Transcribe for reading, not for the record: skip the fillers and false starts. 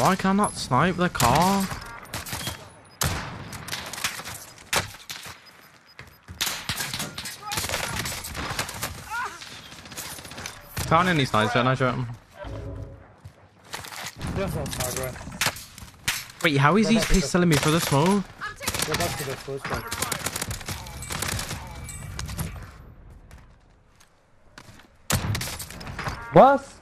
Why can I not snipe the car? Found any snipes yet, Nitro? Just on sniper. Wait, how is he pistoling me for the smoke? Go back to the first one. What?